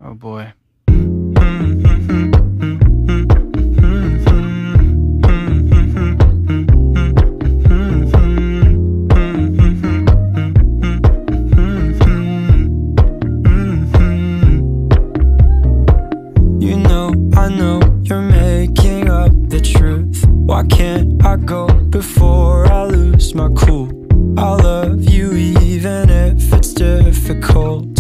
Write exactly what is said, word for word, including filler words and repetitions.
Oh boy. You know, I know you're making up the truth. Why can't I go before I lose my cool? I love you even if it's difficult.